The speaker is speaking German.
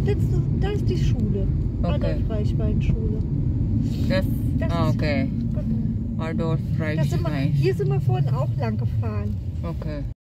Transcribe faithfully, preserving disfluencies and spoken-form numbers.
Letzte, da ist die Schule. Okay. Adolf-Reichwein-Schule. Das, Das ah, ist- okay. Genau. Adolf Da sind wir, Reichwein. hier sind wir vorhin auch lang gefahren. Okay.